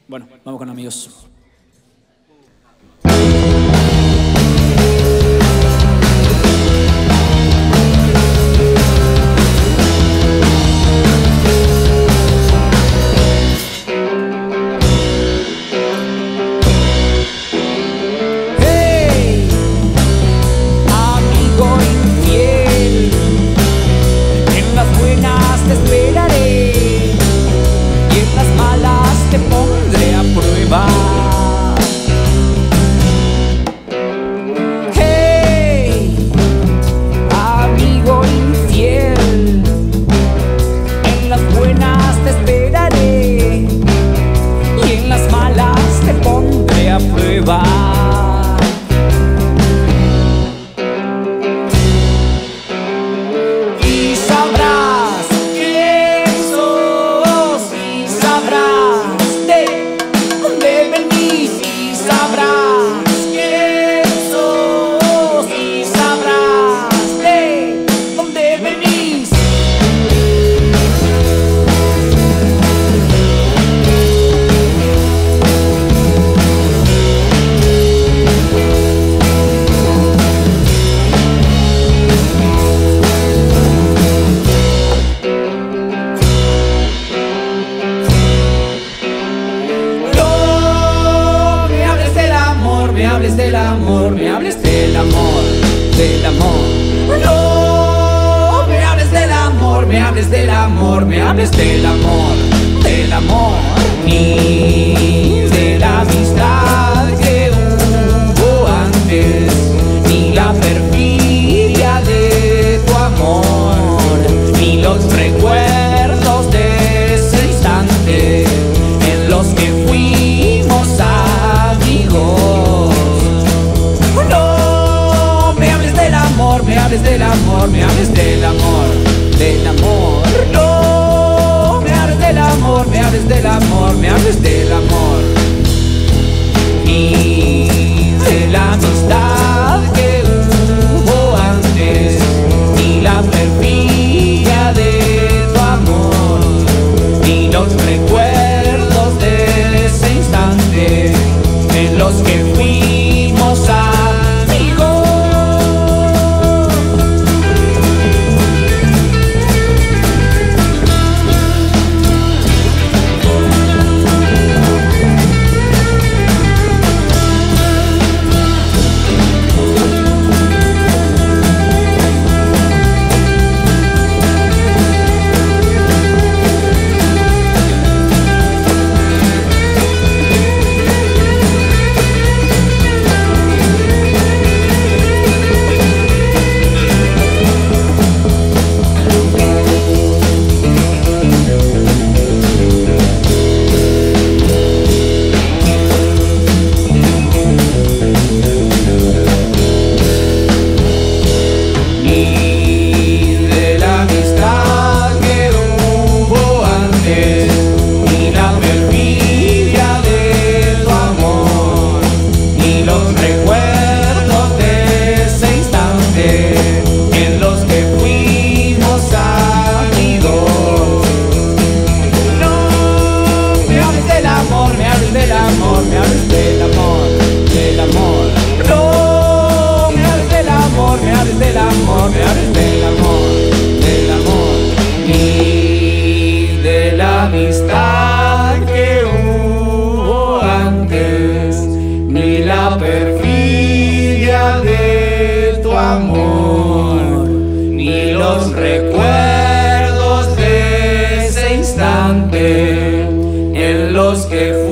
Bueno, vamos con amigos. Del amor, me hables del amor, del amor. No me hables del amor, me hables del amor, me hables del amor, del amor. Ni de la amistad que hubo antes, ni la perfidia de tu amor, ni los recuerdos de ese instante en los que fuimos amigos. Me hables del amor, me hables del amor, del amor. No, me hables del amor, me hables del amor, me hables del amor. Y de la amistad que hubo antes, ni la perfidia de tu amor, ni los recuerdos de ese instante en los que fuimos amigos. Amistad que hubo antes, ni la perfidia de tu amor, ni los recuerdos de ese instante en los que